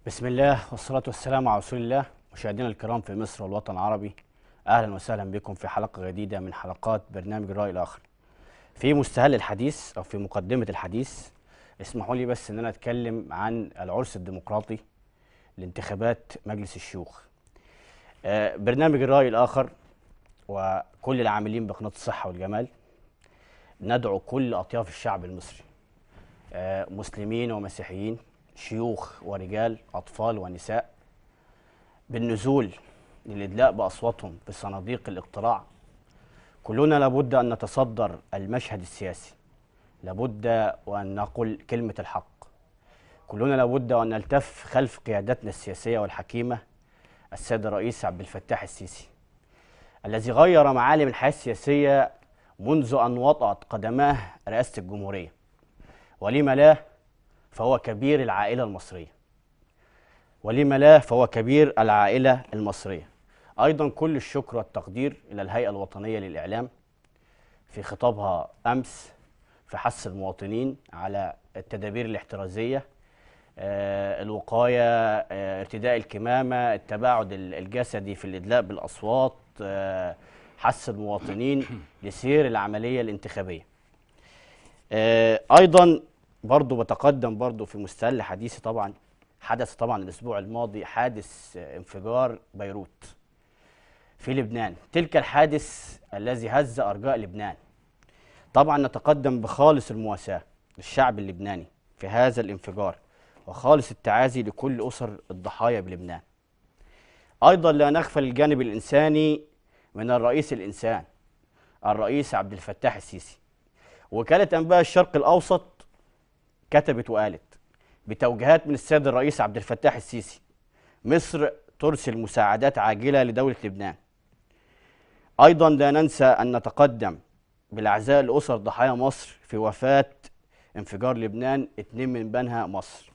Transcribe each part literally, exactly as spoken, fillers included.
بسم الله والصلاة والسلام على رسول الله. مشاهدينا الكرام في مصر والوطن العربي، أهلا وسهلا بكم في حلقة جديدة من حلقات برنامج الرأي الآخر. في مستهل الحديث أو في مقدمة الحديث اسمحوا لي بس أن أنا أتكلم عن العرس الديمقراطي لانتخابات مجلس الشيوخ. آه، برنامج الرأي الآخر وكل العاملين بقناة الصحة والجمال ندعو كل أطياف الشعب المصري، آه، مسلمين ومسيحيين، شيوخ ورجال، أطفال ونساء، بالنزول للإدلاء بأصواتهم في صناديق الاقتراع. كلنا لابد أن نتصدر المشهد السياسي، لابد وأن نقول كلمة الحق، كلنا لابد وأن نلتف خلف قيادتنا السياسية والحكيمة السيد الرئيس عبد الفتاح السيسي، الذي غير معالم الحياة السياسية منذ أن وطأت قدماه رئاسة الجمهورية. ولم لا؟ فهو كبير العائلة المصرية، ولم لا؟ فهو كبير العائلة المصرية. أيضا كل الشكر والتقدير إلى الهيئة الوطنية للإعلام في خطابها أمس في حث المواطنين على التدابير الاحترازية، آه، الوقاية، آه، ارتداء الكمامة، التباعد الجسدي في الإدلاء بالأصوات، آه، حث المواطنين لسير العملية الانتخابية. آه، أيضا برضو بتقدم برضو في مستهل حديثي، طبعا حدث طبعا الأسبوع الماضي حادث آه، انفجار بيروت في لبنان، تلك الحادث الذي هز أرجاء لبنان. طبعا نتقدم بخالص المواساة للشعب اللبناني في هذا الانفجار، وخالص التعازي لكل أسر الضحايا بلبنان. أيضا لا نغفل الجانب الإنساني من الرئيس الإنسان الرئيس عبد الفتاح السيسي. وكالة أنباء الشرق الأوسط كتبت وقالت بتوجيهات من السيد الرئيس عبد الفتاح السيسي: مصر ترسل مساعدات عاجلة لدولة لبنان. أيضا لا ننسى أن نتقدم بالأعزاء لأسر ضحايا مصر في وفاة انفجار لبنان، اتنين من بنها مصر.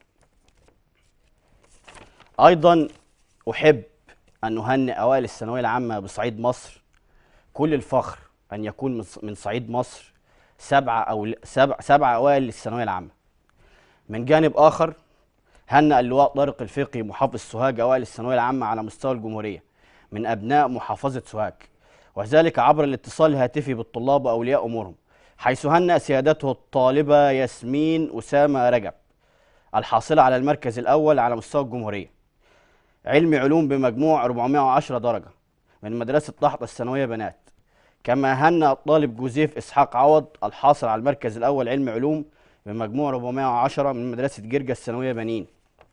أيضا أحب أن نهنئ أوائل الثانوية العامة بصعيد مصر. كل الفخر أن يكون من صعيد مصر سبعة أو سبع سبعة أوائل للثانوية العامة. من جانب آخر هنأ اللواء طارق الفقي محافظ سوهاج أوائل الثانوية العامة على مستوى الجمهورية من أبناء محافظة سوهاج، وذلك عبر الاتصال الهاتفي بالطلاب وأولياء أمورهم، حيث هنأ سيادته الطالبة ياسمين أسامة رجب الحاصلة على المركز الأول على مستوى الجمهورية، علم علوم بمجموع أربعمائة وعشرة درجة من مدرسة طحطة الثانوية بنات. كما هنأ الطالب جوزيف إسحاق عوض الحاصل على المركز الأول علم علوم بمجموع أربعمائة وعشرة من مدرسة جرجا الثانوية بنين.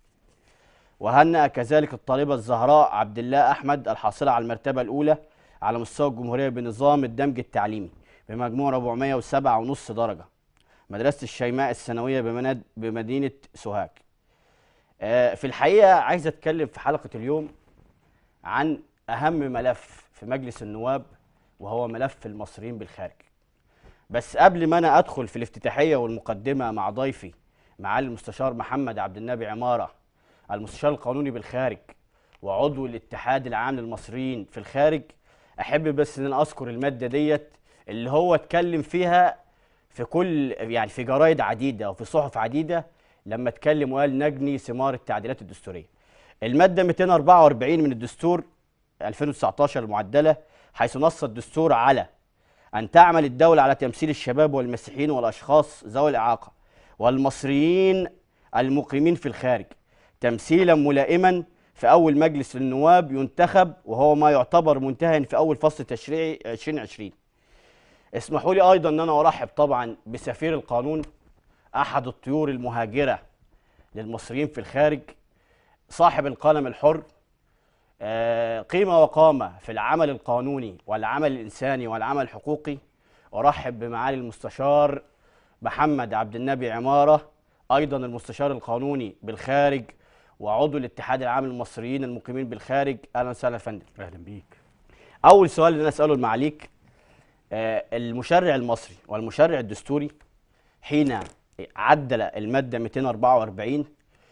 وهنأ كذلك الطالبة الزهراء عبد الله أحمد الحاصلة على المرتبة الأولى على مستوى الجمهورية بنظام الدمج التعليمي بمجموع أربعمائة وسبعة ونص درجة، مدرسة الشيماء الثانوية بمدينة سوهاج. آه، في الحقيقة عايز أتكلم في حلقة اليوم عن أهم ملف في مجلس النواب، وهو ملف المصريين بالخارج. بس قبل ما أنا أدخل في الافتتاحية والمقدمة مع ضيفي معالي المستشار محمد عبد النبي عمارة، المستشار القانوني بالخارج وعضو الاتحاد العام للمصريين في الخارج، احب بس ان انا اذكر الماده ديت اللي هو اتكلم فيها في كل يعني في جرايد عديده وفي صحف عديده، لما اتكلم وقال نجني ثمار التعديلات الدستوريه. الماده مئتين وأربعة وأربعين من الدستور ألفين وتسعتاشر المعدله، حيث نص الدستور على ان تعمل الدوله على تمثيل الشباب والمسيحيين والاشخاص ذوي الاعاقه والمصريين المقيمين في الخارج تمثيلا ملائما في أول مجلس للنواب ينتخب، وهو ما يعتبر منتهى في أول فصل تشريعي ألفين وعشرين. اسمحوا لي أيضا أن أنا أرحب طبعا بسفير القانون، أحد الطيور المهاجرة للمصريين في الخارج، صاحب القلم الحر، آه، قيمة وقامة في العمل القانوني والعمل الإنساني والعمل الحقوقي. أرحب بمعالي المستشار محمد عبد النبي عمارة، أيضا المستشار القانوني بالخارج وعضو الاتحاد العام للمصريين المقيمين بالخارج. اهلا وسهلا يا فندم. اهلا بيك. اول سؤال اللي انا اساله لمعاليك، آه المشرع المصري والمشرع الدستوري حين عدل الماده مئتين وأربعة وأربعين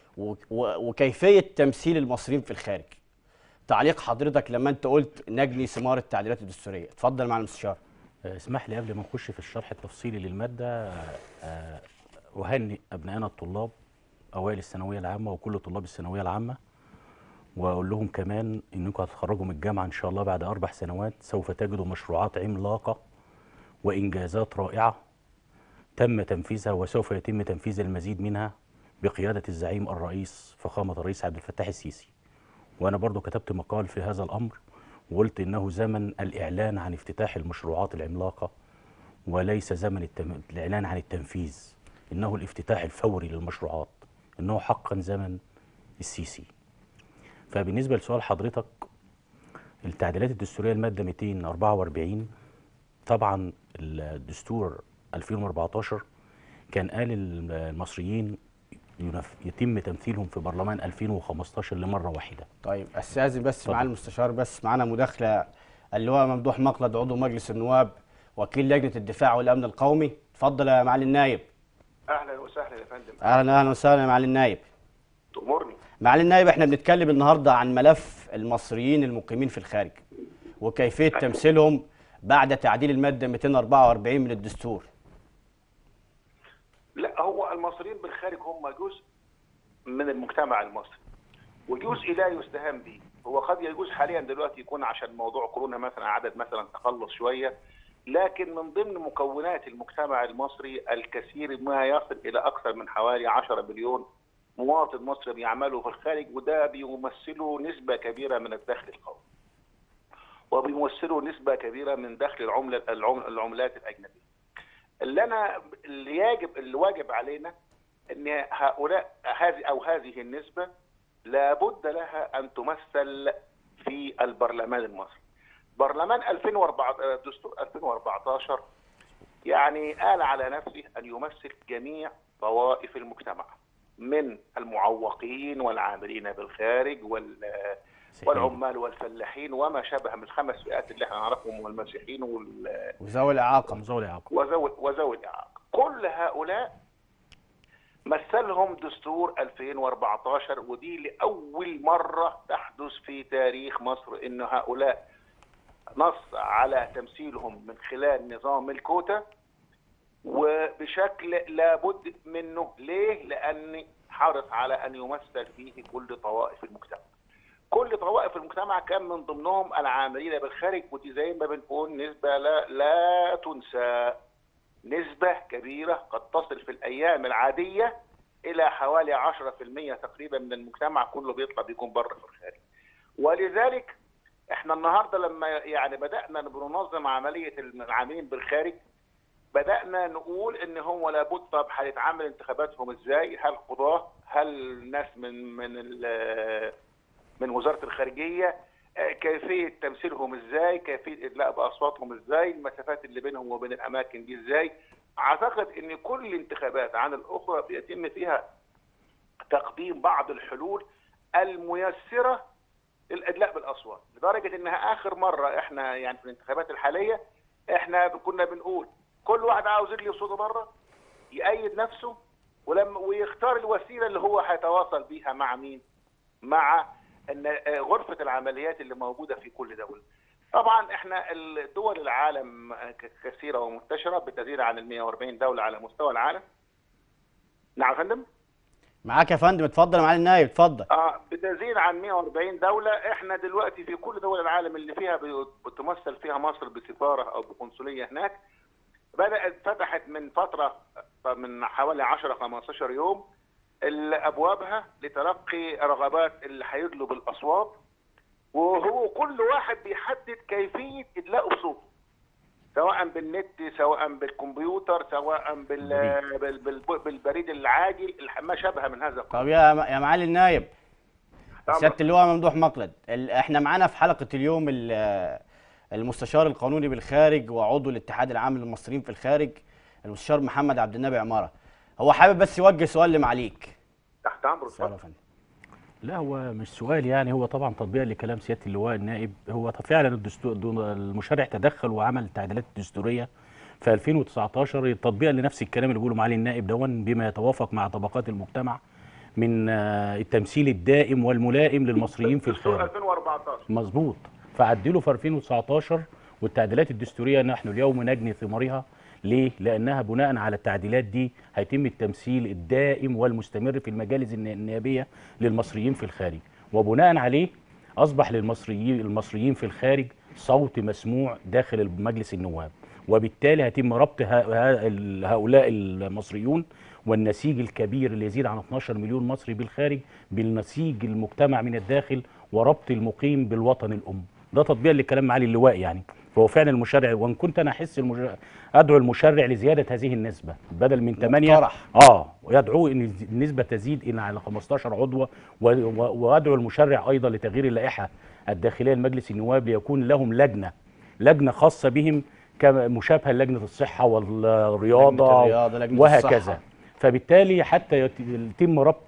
وكيفيه تمثيل المصريين في الخارج، تعليق حضرتك لما انت قلت نجني ثمار التعديلات الدستوريه؟ اتفضل مع المستشار. آه، اسمح لي قبل ما نخش في الشرح التفصيلي للماده، آه، اهنئ ابنائنا الطلاب اوائل الثانويه العامه وكل طلاب الثانويه العامه، واقول لهم كمان انكم هتتخرجوا من الجامعه ان شاء الله بعد اربع سنوات سوف تجدوا مشروعات عملاقه وانجازات رائعه تم تنفيذها وسوف يتم تنفيذ المزيد منها بقياده الزعيم الرئيس فخامه الرئيس عبد الفتاح السيسي. وانا برضو كتبت مقال في هذا الامر وقلت انه زمن الاعلان عن افتتاح المشروعات العملاقه وليس زمن التم... الاعلان عن التنفيذ، انه الافتتاح الفوري للمشروعات، انه حقا زمن السيسي. فبالنسبه لسؤال حضرتك، التعديلات الدستوريه الماده مئتين وأربعة وأربعين، طبعا الدستور ألفين وأربعتاشر كان قال المصريين يتم تمثيلهم في برلمان ألفين وخمستاشر لمره واحده. طيب استاذن بس مع المستشار، بس معانا مداخله اللواء ممدوح مقلد عضو مجلس النواب وكيل لجنه الدفاع والامن القومي. اتفضل يا معالي النايب. اهلا وسهلا يا فندم. اهلا اهلا وسهلا يا معالي النايب. تأمرني. معالي النايب، احنا بنتكلم النهارده عن ملف المصريين المقيمين في الخارج وكيفيه تمثيلهم بعد تعديل الماده مئتين وأربعة وأربعين من الدستور. لا، هو المصريين بالخارج هم جزء من المجتمع المصري وجزء لا يستهان به. هو قد يجوز حاليا دلوقتي يكون عشان موضوع كورونا مثلا عدد مثلا تقلص شويه، لكن من ضمن مكونات المجتمع المصري الكثير ما يصل الى اكثر من حوالي عشرة مليون مواطن مصري بيعملوا في الخارج، وده بيمثلوا نسبه كبيره من الدخل القومي وبيمثلوا نسبه كبيره من دخل العمله العملات الاجنبيه. اللي انا اللي يجب اللي واجب علينا ان هؤلاء هذه او هذه النسبه لابد لها ان تمثل في البرلمان المصري. برلمان ألفين وأربعة دستور ألفين وأربعتاشر يعني قال على نفسه ان يمثل جميع طوائف المجتمع من المعوقين والعاملين بالخارج والعمال والفلاحين وما شابه من الخمس فئات اللي احنا نعرفهم، والمسيحيين وذوي الاعاقه وذوي الاعاقه وذوي وذوي الاعاقه. كل هؤلاء مثلهم دستور ألفين وأربعتاشر، ودي لاول مره تحدث في تاريخ مصر ان هؤلاء نص على تمثيلهم من خلال نظام الكوتا وبشكل لابد منه. ليه؟ لأن حرص على أن يمثل فيه كل طوائف المجتمع. كل طوائف المجتمع كان من ضمنهم العاملين بالخارج، ودي زي ما بنقول نسبة لا, لا تنسى، نسبة كبيرة قد تصل في الأيام العادية إلى حوالي عشرة في المئة تقريبا من المجتمع كله بيطلع بيكون بره في الخارج. ولذلك احنا النهارده لما يعني بدأنا بننظم عملية العاملين بالخارج، بدأنا نقول ان هو لابد طب هيتعمل انتخاباتهم ازاي؟ هل قضاة؟ هل ناس من من من وزارة الخارجية؟ كيفية تمثيلهم ازاي؟ كيفية ادلاء باصواتهم ازاي؟ المسافات اللي بينهم وبين الاماكن دي ازاي؟ اعتقد ان كل انتخابات عن الاخرى بيتم فيها تقديم بعض الحلول الميسرة للادلاء بالاصوات، لدرجة انها اخر مرة احنا يعني في الانتخابات الحالية احنا كنا بنقول كل واحد عاوز يجلي صوته بره يأيد نفسه ولما ويختار الوسيله اللي هو هيتواصل بيها مع مين؟ مع ان غرفه العمليات اللي موجوده في كل دوله. طبعا احنا الدول العالم كثيره ومنتشره بتزيد عن ال مئة وأربعين دوله على مستوى العالم. نعم يا فندم؟ معاك يا فندم، اتفضل يا معالي النايب اتفضل. اه بتزيد عن مئة وأربعين دوله. احنا دلوقتي في كل دول العالم اللي فيها بتمثل فيها مصر بسفاره او بقنصليه هناك. بدأت فتحت من فترة من حوالي عشرة خمستاشر يوم أبوابها لتلقي رغبات اللي هيدلوا بالأصوات، وهو كل واحد بيحدد كيفية إدلاء صوته سواء بالنت سواء بالكمبيوتر سواء بال... بال... بال... بالبريد العاجل ما شابه من هذا. طب يا يا معالي النايب سيادة اللواء ممدوح مقلد، ال... احنا معانا في حلقة اليوم ال... المستشار القانوني بالخارج وعضو الاتحاد العام للمصريين في الخارج المستشار محمد عبد النبي عماره. هو حابب بس يوجه سؤال لمعاليك. تحت امرك. اتفضل يا فندم. لا هو مش سؤال، يعني هو طبعا تطبيقا لكلام سياده اللواء النائب. هو فعلا الدستور المشرع تدخل وعمل التعديلات الدستوريه في ألفين وتسعتاشر تطبيقا لنفس الكلام اللي بيقوله معالي النائب دون بما يتوافق مع طبقات المجتمع من التمثيل الدائم والملائم للمصريين في الخارج. ألفين وأربعتاشر مظبوط. فعدلوا في ألفين وتسعتاشر والتعديلات الدستوريه نحن اليوم نجني ثمارها، ليه؟ لأنها بناء على التعديلات دي هيتم التمثيل الدائم والمستمر في المجالس الن- النيابية للمصريين في الخارج، وبناء عليه أصبح للمصريين المصريين في الخارج صوت مسموع داخل مجلس النواب، وبالتالي هيتم ربط ه- ه- ال- هؤلاء المصريون والنسيج الكبير اللي يزيد عن اتناشر مليون مصري بالخارج بالنسيج المجتمع من الداخل، وربط المقيم بالوطن الأم. ده تطبيق للكلام معالي اللواء يعني. فهو فعلا المشرع، وان كنت انا احس المج... ادعو المشرع لزياده هذه النسبه بدل من ثمانية، مقترح. اه ويدعو ان النسبه تزيد الى على خمستاشر عضو، و... و... وادعو المشرع ايضا لتغيير اللائحه الداخليه لمجلس النواب ليكون لهم لجنه لجنه خاصه بهم كمشابهه لجنه الصحه والرياضه لجنة الرياضة، لجنة وهكذا. الصحة. فبالتالي حتى يت- يتم ربط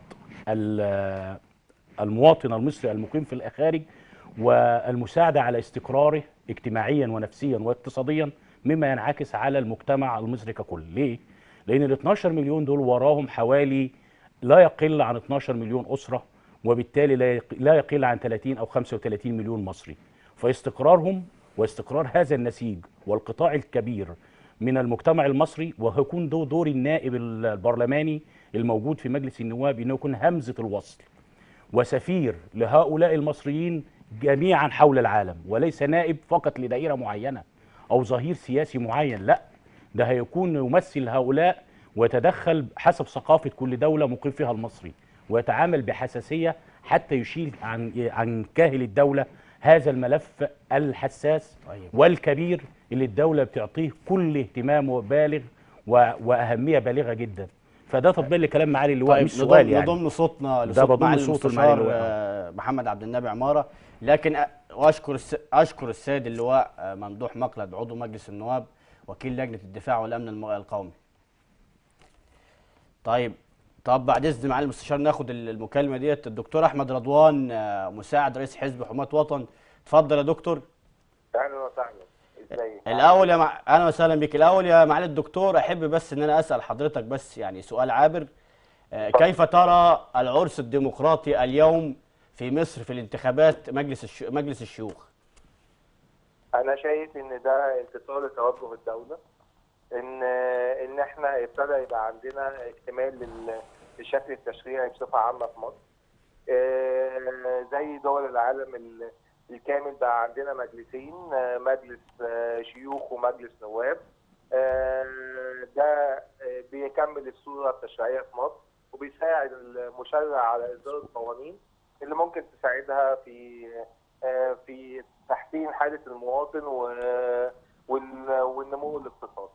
ال- المواطن المصري المقيم في الخارج والمساعدة على استقراره اجتماعيا ونفسيا واقتصاديا، مما ينعكس على المجتمع المصري ككل. ليه؟ لأن ال اتناشر مليون دول وراهم حوالي لا يقل عن اتناشر مليون أسرة، وبالتالي لا يق- لا يقل عن ثلاثين أو خمسة وثلاثين مليون مصري. فاستقرارهم واستقرار هذا النسيج والقطاع الكبير من المجتمع المصري، وهيكون دو دور النائب البرلماني الموجود في مجلس النواب انه يكون همزة الوصل وسفير لهؤلاء المصريين جميعا حول العالم، وليس نائب فقط لدائرة معينة أو ظهير سياسي معين، لا، ده هيكون يمثل هؤلاء ويتدخل حسب ثقافة كل دولة مقيم فيها المصري، ويتعامل بحساسية حتى يشيل عن عن كاهل الدولة هذا الملف الحساس طيب. والكبير اللي الدولة بتعطيه كل اهتمام بالغ و- وأهمية بالغة جدا. فده تطبيق لكلام معالي اللواء، طيب مش سؤال نضم يعني. نضم صوتنا ده لصوت بضم معالي صوته لمعالي المستشار اللواء. آه، محمد عبد النبي عماره. لكن أ- واشكر الس... اشكر السيد اللواء آه، ممدوح مقلد عضو مجلس النواب وكيل لجنه الدفاع والامن الم- القومي. طيب، طب بعد اذن معالي المستشار ناخد ال- المكالمه ديت. الدكتور احمد رضوان آه، مساعد رئيس حزب حماة وطن. اتفضل يا دكتور. اهلا وسهلا. ازيك؟ الاول يا مع... اهلا وسهلا بك. الاول يا معالي الدكتور، احب بس ان انا اسال حضرتك بس يعني سؤال عابر. آه، كيف ترى العرس الديمقراطي اليوم في مصر في الانتخابات مجلس الش... مجلس الشيوخ؟ انا شايف ان ده انتصار لتوجه الدوله، ان ان احنا ابتدى يبقى عندنا اكتمال لل- للشكل التشريعي بصفه عامه في مصر. آه، زي دول العالم ال- الكامل بقى عندنا مجلسين، آه، مجلس آه، شيوخ ومجلس نواب. آه، ده آه، بيكمل الصوره التشريعيه في مصر، وبيساعد المشرع على اصدار القوانين اللي ممكن تساعدها في آه، في تحسين حاله المواطن و- وال- والنمو الاقتصادي.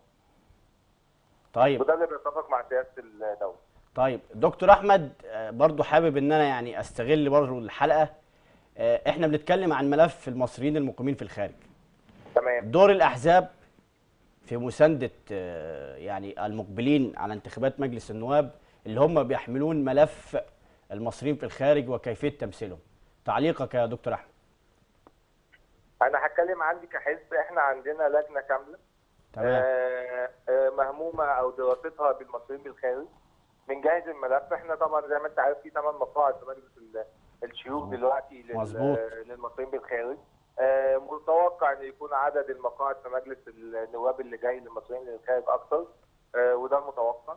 طيب وده اللي بيتفق مع سياسه الدوله. طيب دكتور احمد، آه، برضو حابب ان انا يعني استغل برضو الحلقه. آه، احنا بنتكلم عن ملف المصريين المقيمين في الخارج. تمام. دور الاحزاب في مسانده آه، يعني المقبلين على انتخابات مجلس النواب اللي هم بيحملون ملف المصريين في الخارج وكيفيه تمثيلهم. تعليقك يا دكتور احمد. انا هتكلم عندي كحزب، احنا عندنا لجنه كامله تمام. آه، آه، مهمومه او دراستها بالمصريين بالخارج. بنجهز الملف. احنا طبعا زي ما انت عارف في ثمان مقاعد في مجلس ال- الشيوخ دلوقتي لل- مظبوط. للمصريين بالخارج. آه، متوقع ان يكون عدد المقاعد في مجلس النواب اللي جاي للمصريين للخارج اكثر، آه، وده المتوقع.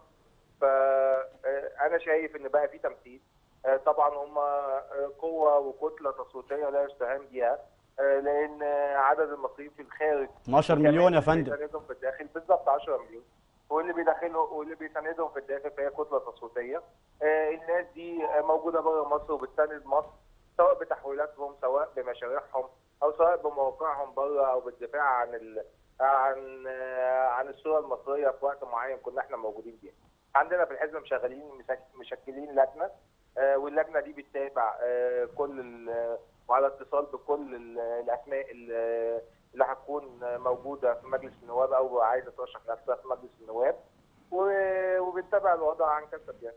فانا شايف ان بقى في تمثيل. آه، طبعا هم آه، قوه وكتله تصويتيه لا يستهان بيها، آه، لان عدد المصريين في الخارج اتناشر مليون يا فندم. بيساندهم في الداخل بالظبط عشرة مليون، واللي بيدخلهم واللي بيساندهم في الداخل فهي كتله تصويتيه. آه، الناس دي آه، موجوده بره مصر وبتساند مصر، سواء بتحويلاتهم سواء بمشاريعهم او سواء بموقعهم بره او بالدفاع عن ال... عن آه، عن الصوره المصريه في وقت معين كنا احنا موجودين فيه. عندنا في الحزب مشغلين مسك- مشكلين لجنه، آه، واللجنه دي بتتابع آه، كل ال- وعلى اتصال بكل ال- الاسماء ال- اللي هتكون موجوده في مجلس النواب او عايزه ترشح نفسها في مجلس النواب، و- وبنتابع الوضع عن كثب يعني.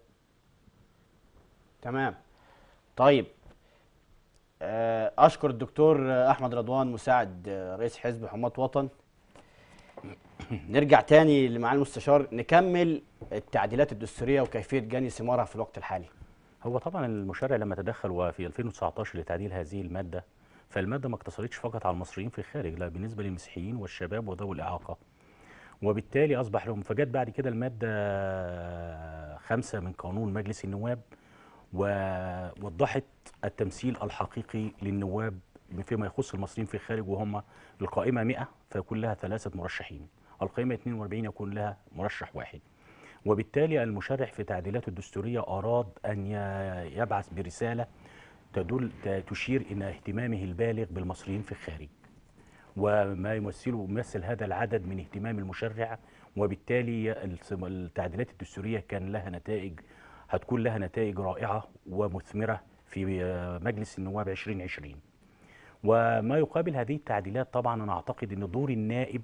تمام. طيب، آه، اشكر الدكتور آه، احمد رضوان مساعد آه، رئيس حزب حماة وطن. نرجع تاني لمعالي المستشار نكمل التعديلات الدستوريه وكيفيه جني ثمارها في الوقت الحالي. هو طبعا المشرع لما تدخل وفي ألفين وتسعتاشر لتعديل هذه الماده، فالماده ما اقتصرتش فقط على المصريين في الخارج، لا، بالنسبه للمسيحيين والشباب وذوي الاعاقه. وبالتالي اصبح لهم. فجت بعد كده الماده خمسة من قانون مجلس النواب ووضحت التمثيل الحقيقي للنواب فيما يخص المصريين في الخارج، وهم القائمه مئة فيكون لها ثلاثه مرشحين، القائمه اثنين وأربعين يكون لها مرشح واحد. وبالتالي المشرع في تعديلاته الدستوريه اراد ان يبعث برساله تدل تشير الى اهتمامه البالغ بالمصريين في الخارج، وما يمثله يمثل هذا العدد من اهتمام المشرع. وبالتالي التعديلات الدستوريه كان لها نتائج، هتكون لها نتائج رائعه ومثمره في مجلس النواب ألفين وعشرين. وما يقابل هذه التعديلات طبعا انا اعتقد ان دور النائب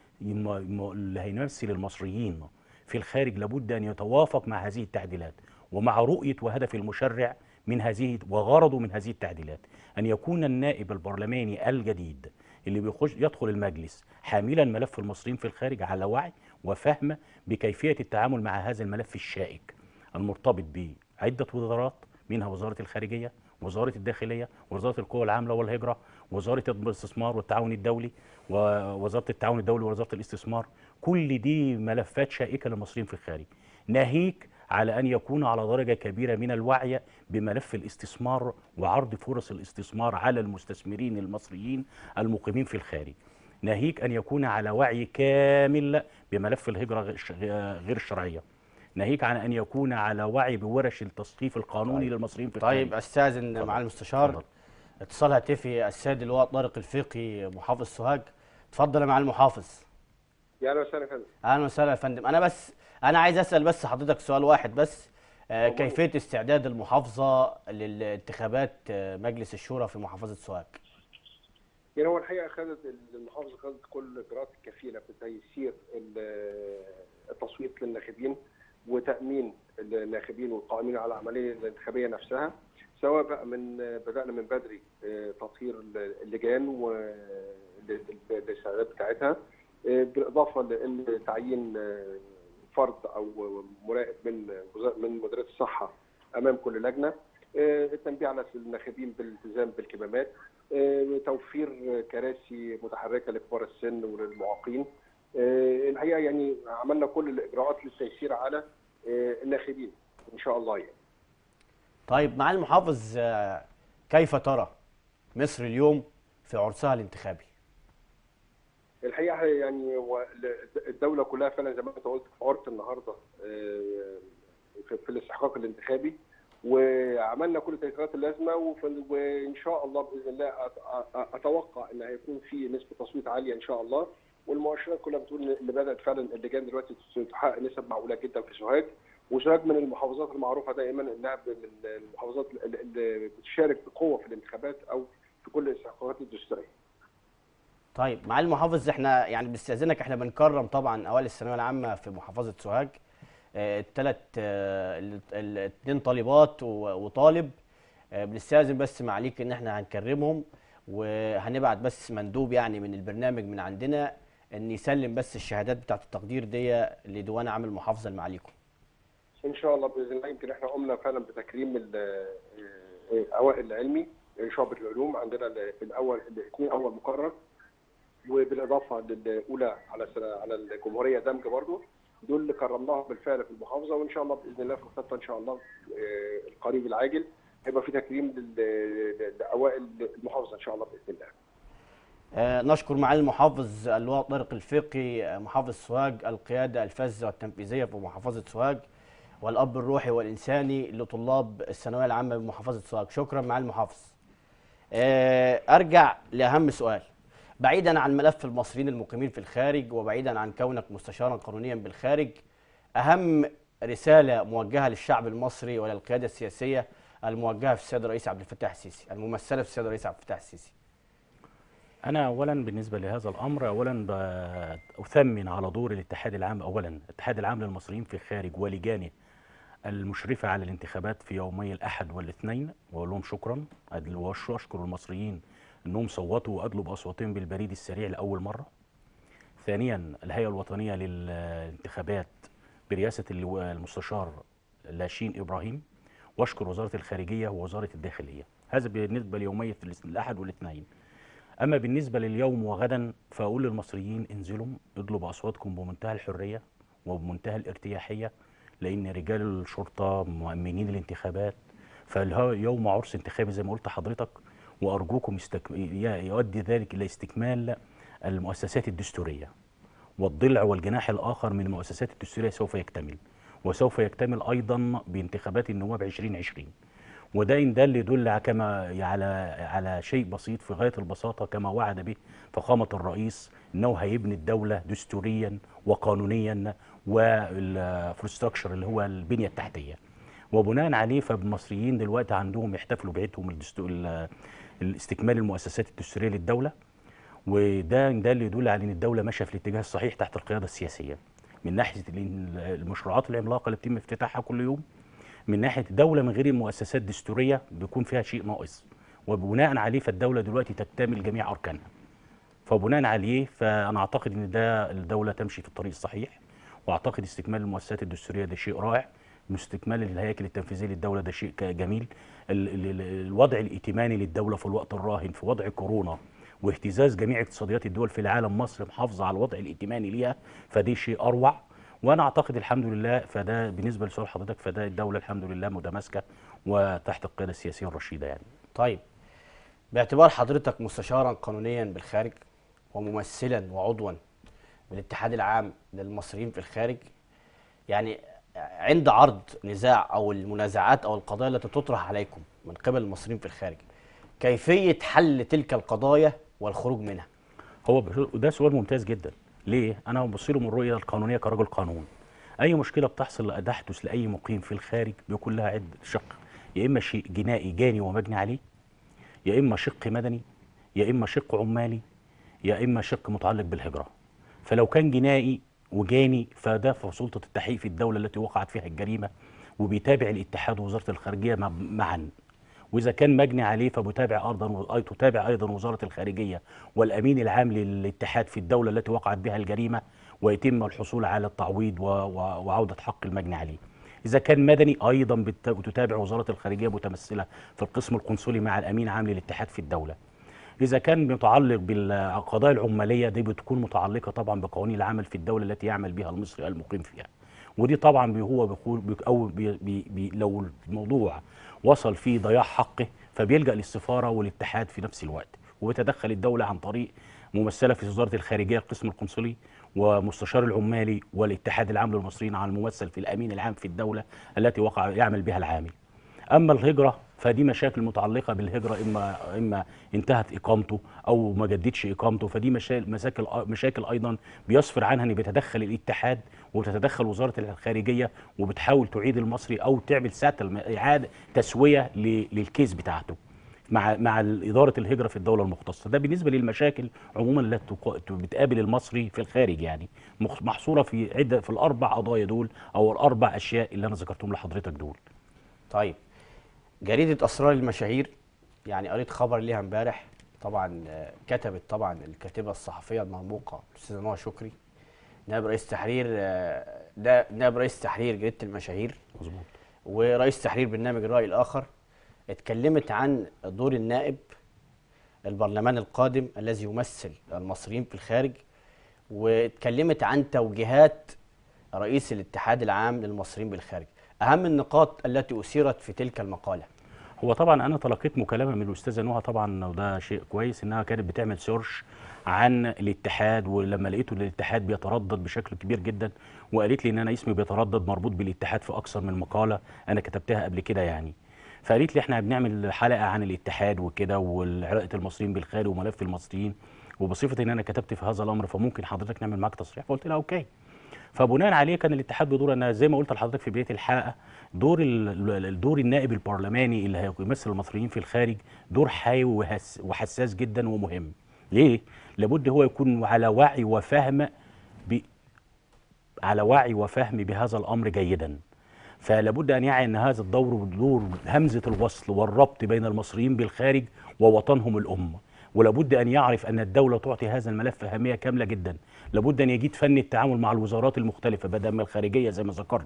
اللي هيمثل المصريين في الخارج لابد ان يتوافق مع هذه التعديلات ومع رؤيه وهدف المشرع من هذه وغرضه من هذه التعديلات، ان يكون النائب البرلماني الجديد اللي بيخش يدخل المجلس حاملا ملف المصريين في الخارج على وعي وفهم بكيفيه التعامل مع هذا الملف الشائك المرتبط بعده وزارات، منها وزاره الخارجيه، وزاره الداخليه، وزاره القوى العامله والهجره، وزاره الاستثمار والتعاون الدولي، ووزاره التعاون الدولي ووزاره الاستثمار. كل دي ملفات شائكه للمصريين في الخارج، ناهيك على أن يكون على درجة كبيرة من الوعي بملف الاستثمار وعرض فرص الاستثمار على المستثمرين المصريين المقيمين في الخارج، ناهيك أن يكون على وعي كامل بملف الهجرة غير الشرعية، ناهيك عن أن يكون على وعي بورش التثقيف القانوني طيب. للمصريين في الخارج. طيب أستاذن مع المستشار اتصال هاتفي السيد اللواء طارق الفقي محافظ سوهاج. اتفضل يا معالي المحافظ. يا اهلا وسهلا يا فندم. اهلا وسهلا يا فندم. انا بس انا عايز اسال بس حضرتك سؤال واحد بس، آه كيفيه استعداد المحافظه للانتخابات آه مجلس الشورى في محافظه سوهاج؟ يعني هو الحقيقه خدت المحافظه خدت كل الاجراءات الكفيله في تيسير التصويت للناخبين وتامين الناخبين والقائمين على العمليه الانتخابيه نفسها، سواء بقى من بدانا من بدري تطهير اللجان والاستعدادات بتاعتها، بالاضافه لتعيين فرد او مراقب من من مديريه الصحه امام كل لجنه، التنبيه على الناخبين بالالتزام بالكمامات، توفير كراسي متحركه لكبار السن وللمعاقين. الحقيقه يعني عملنا كل الاجراءات للتيسير على الناخبين ان شاء الله يعني. طيب معالي المحافظ، كيف ترى مصر اليوم في عرسها الانتخابي؟ الحقيقه يعني الدوله كلها فعلا زي ما انت قلت في عرس النهارده في الاستحقاق الانتخابي، وعملنا كل التيسيرات اللازمه، وان شاء الله باذن الله اتوقع ان هيكون في نسبه تصويت عاليه ان شاء الله، والمؤشرات كلها بتقول ان بدات فعلا اللجان دلوقتي تحقق نسب معقوله جدا في سوهاج، وسوهاج من المحافظات المعروفه دائما انها من المحافظات اللي بتشارك بقوه في الانتخابات او في كل الاستحقاقات الدستوريه. طيب معالي المحافظ، احنا يعني بنستاذنك، احنا بنكرم طبعا اوائل الثانويه العامه في محافظه سوهاج، الثلاث الاثنين طالبات وطالب، بنستاذن بس معاليك ان احنا هنكرمهم، وهنبعت بس مندوب يعني من البرنامج من عندنا ان يسلم بس الشهادات بتاعه التقدير دي لديوان عام المحافظه لمعاليكم. ان شاء الله باذن الله. يمكن احنا قمنا فعلا بتكريم الاوائل العلمي شعبة العلوم، عندنا الاول الاثنين اول مقرر، وبالاضافه للاولى على على الجمهوريه دمج برضه، دول اللي كرمناهم بالفعل في المحافظه، وان شاء الله باذن الله في الخطه ان شاء الله القريب العاجل هيبقى في تكريم لاوائل المحافظه ان شاء الله باذن الله. آه نشكر معالي المحافظ اللواء طارق الفقي محافظ سوهاج القياده الفذه والتنفيذيه في محافظه سوهاج، والاب الروحي والانساني لطلاب الثانويه العامه بمحافظه سوهاج. شكرا معالي المحافظ. آه ارجع لاهم سؤال، بعيدا عن ملف المصريين المقيمين في الخارج وبعيدا عن كونك مستشارا قانونيا بالخارج، اهم رساله موجهه للشعب المصري وللقياده السياسيه الموجهه في السيد الرئيس عبد الفتاح السيسي، الممثله في السيد الرئيس عبد الفتاح السيسي. انا اولا بالنسبه لهذا الامر، اولا اثمن على دور الاتحاد العام، اولا الاتحاد العام للمصريين في الخارج ولجانه المشرفه على الانتخابات في يومي الاحد والاثنين، واقول لهم شكرا، واشكر المصريين انهم صوتوا وادلوا باصواتهم بالبريد السريع لاول مره. ثانيا الهيئه الوطنيه للانتخابات برئاسه المستشار لاشين ابراهيم، واشكر وزاره الخارجيه ووزاره الداخليه. هذا بالنسبه ليومي الاحد والاثنين. اما بالنسبه لليوم وغدا فاقول للمصريين انزلوا اطلبوا اصواتكم بمنتهى الحريه وبمنتهى الارتياحيه، لان رجال الشرطه مؤمنين الانتخابات، فاليوم عرس انتخابي زي ما قلت حضرتك، وارجوكم استك... يؤدي ذلك الى استكمال المؤسسات الدستوريه، والضلع والجناح الاخر من المؤسسات الدستوريه سوف يكتمل، وسوف يكتمل ايضا بانتخابات النواب ألفين وعشرين. وده إن ده اللي يدل كما على على شيء بسيط في غايه البساطه، كما وعد به فخامه الرئيس انه هيبني الدوله دستوريا وقانونيا والانفراستراكشر اللي هو البنيه التحتيه. وبناء عليه فالمصريين دلوقتي عندهم يحتفلوا بعيدهم الدستور الاستكمال المؤسسات الدستوريه للدوله، وده ده اللي يدل على ان الدوله ماشيه في الاتجاه الصحيح تحت القياده السياسيه، من ناحيه المشروعات العملاقه اللي بيتم افتتاحها كل يوم، من ناحيه دوله من غير المؤسسات الدستوريه بيكون فيها شيء ناقص، وبناء عليه فالدوله دلوقتي تكتمل جميع اركانها. فبناء عليه فانا اعتقد ان ده الدوله تمشي في الطريق الصحيح، واعتقد استكمال المؤسسات الدستوريه ده شيء رائع، استكمال الهياكل التنفيذيه للدوله ده شيء جميل. ال ال الوضع الائتماني للدوله في الوقت الراهن في وضع كورونا واهتزاز جميع اقتصاديات الدول في العالم، مصر محافظه على الوضع الائتماني ليها، فدي شيء اروع. وانا اعتقد الحمد لله فده بالنسبه لسؤال حضرتك فده الدوله الحمد لله متماسكه وتحت القياده السياسيه الرشيده يعني. طيب، باعتبار حضرتك مستشارا قانونيا بالخارج وممثلا وعضوا بالاتحاد العام للمصريين في الخارج، يعني عند عرض نزاع او المنازعات او القضايا التي تطرح عليكم من قبل المصريين في الخارج، كيفيه حل تلك القضايا والخروج منها؟ هو ده سؤال ممتاز جدا. ليه؟ انا ببص له من الرؤيه القانونيه كرجل قانون. اي مشكله بتحصل تحدث لاي مقيم في الخارج بيكون لها عده شق، يا اما شيء جنائي جاني ومجني عليه، يا اما شق مدني، يا اما شق عمالي، يا اما شق متعلق بالهجره. فلو كان جنائي وجاني فده في سلطه التحقيق في الدوله التي وقعت فيها الجريمه، وبيتابع الاتحاد ووزاره الخارجيه معا. واذا كان مجني عليه فبتابع ايضا تتابع ايضا وزاره الخارجيه والامين العام للاتحاد في الدوله التي وقعت بها الجريمه، ويتم الحصول على التعويض وعوده حق المجني عليه. اذا كان مدني ايضا بتتابع وزاره الخارجيه متمثله في القسم القنصلي مع الامين العام للاتحاد في الدوله. اذا كان متعلق بالقضايا العماليه دي بتكون متعلقه طبعا بقوانين العمل في الدوله التي يعمل بها المصري المقيم فيها. ودي طبعا هو بيقول او بي بي بي لو الموضوع وصل فيه ضياع حقه فبيلجأ للسفاره والاتحاد في نفس الوقت، وبتدخل الدوله عن طريق ممثله في وزاره الخارجيه القسم القنصلي ومستشار العمالي والاتحاد العام للمصريين على الممثل في الامين العام في الدوله التي وقع يعمل بها العامل. اما الهجره فدي مشاكل متعلقه بالهجره، اما اما انتهت اقامته او ما جددش اقامته، فدي مشاكل مشاكل ايضا بيصفر عنها ان بيتدخل الاتحاد وتتدخل وزاره الخارجيه وبتحاول تعيد المصري او تعمل ساتل اعاده تسويه للكيس بتاعته مع مع اداره الهجره في الدوله المختصه. ده بالنسبه للمشاكل عموما التي بتقابل المصري في الخارج، يعني محصوره في عده في الاربع قضايا دول او الاربع اشياء اللي انا ذكرتهم لحضرتك دول. طيب، جريدة أسرار المشاهير يعني قريت خبر ليها امبارح، طبعا كتبت طبعا الكاتبة الصحفية المرموقة الأستاذة نوى شكري، نائب رئيس تحرير ده نائب رئيس تحرير جريدة المشاهير، مظبوط، ورئيس تحرير برنامج الرأي الآخر. اتكلمت عن دور النائب البرلمان القادم الذي يمثل المصريين في الخارج، واتكلمت عن توجيهات رئيس الاتحاد العام للمصريين بالخارج. أهم النقاط التي أثيرت في تلك المقالة. هو طبعا أنا تلقيت مكالمة من الأستاذة نوى طبعا، وده شيء كويس إنها كانت بتعمل سيرش عن الاتحاد، ولما لقيته الاتحاد بيتردد بشكل كبير جدا، وقالت لي إن أنا اسمي بيتردد مربوط بالاتحاد في أكثر من مقالة أنا كتبتها قبل كده يعني. فقالت لي إحنا بنعمل حلقة عن الاتحاد وكده وعلاقة المصريين بالخارج وملف المصريين، وبصفة إن أنا كتبت في هذا الأمر فممكن حضرتك نعمل معاك تصريح، فقلت لها أوكي. فبناء عليه كان الاتحاد بيدور ان زي ما قلت لحضرتك في بدايه الحلقه، دور الدور النائب البرلماني اللي هيمثل المصريين في الخارج دور حيوي وحساس جدا ومهم. ليه؟ لابد هو يكون على وعي وفهم ب... على وعي وفهم بهذا الامر جيدا. فلابد ان يعي ان هذا الدور دور همزه الوصل والربط بين المصريين بالخارج ووطنهم الام، ولابد ان يعرف ان الدوله تعطي هذا الملف اهميه كامله جدا. لابد ان يجيد فن التعامل مع الوزارات المختلفه بدل من الخارجيه زي ما ذكرت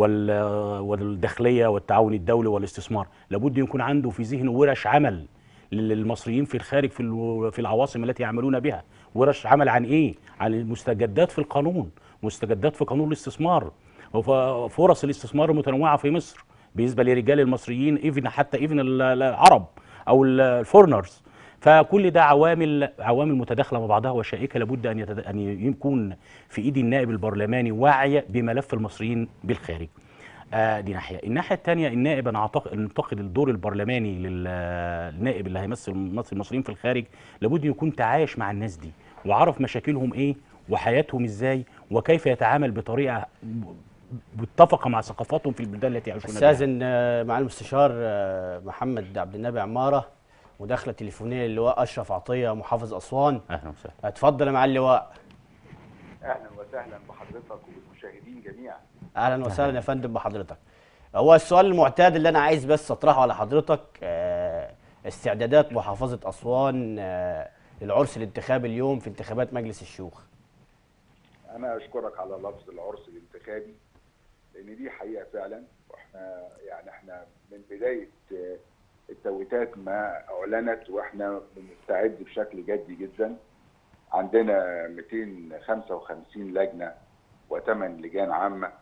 والداخليه والتعاون الدولي والاستثمار. لابد يكون عنده في ذهنه ورش عمل للمصريين في الخارج في ال- في العواصم التي يعملون بها. ورش عمل عن ايه؟ عن المستجدات في القانون، مستجدات في قانون الاستثمار وفرص الاستثمار المتنوعه في مصر بالنسبه لرجال المصريين، ايفن حتى ايفن العرب او الفورنرز. فكل ده عوامل عوامل متداخله مع بعضها وشائكه، لابد ان يتد... ان يكون في ايد النائب البرلماني وعي بملف المصريين بالخارج. آه دي ناحيه. الناحيه الثانيه، النائب انا اعتقد انتقد الدور البرلماني للنائب اللي هيمثل مصر المصريين في الخارج، لابد يكون تعايش مع الناس دي وعرف مشاكلهم ايه وحياتهم ازاي وكيف يتعامل بطريقه متفقه مع ثقافاتهم في البلدان التي يعيشون بها. استاذن آه، مع المستشار آه، محمد عبد النبي عماره، مداخله تليفونيه للواء اشرف عطيه محافظ اسوان. اهلا وسهلا. اتفضل يا معالي اللواء. اهلا وسهلا بحضرتك وبالمشاهدين جميعا. اهلا وسهلا يا فندم بحضرتك. هو السؤال المعتاد اللي انا عايز بس اطرحه على حضرتك، آه، استعدادات محافظه اسوان آه، للعرس الانتخابي اليوم في انتخابات مجلس الشيوخ. انا اشكرك على لفظ العرس الانتخابي، لان دي حقيقه فعلا، واحنا يعني احنا من بدايه التوقيتات ما اعلنت واحنا بنستعد بشكل جدي جدا. عندنا مئتين وخمسة وخمسين لجنه وثمان لجان عامه،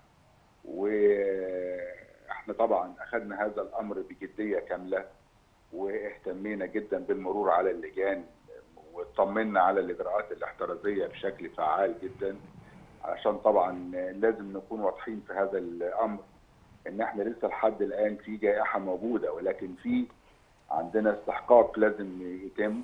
واحنا طبعا اخذنا هذا الامر بجديه كامله واهتمينا جدا بالمرور على اللجان واطمنا على الاجراءات الاحترازيه بشكل فعال جدا، عشان طبعا لازم نكون واضحين في هذا الامر ان احنا لسه لحد الان في جائحه موجوده، ولكن في عندنا استحقاق لازم يتم،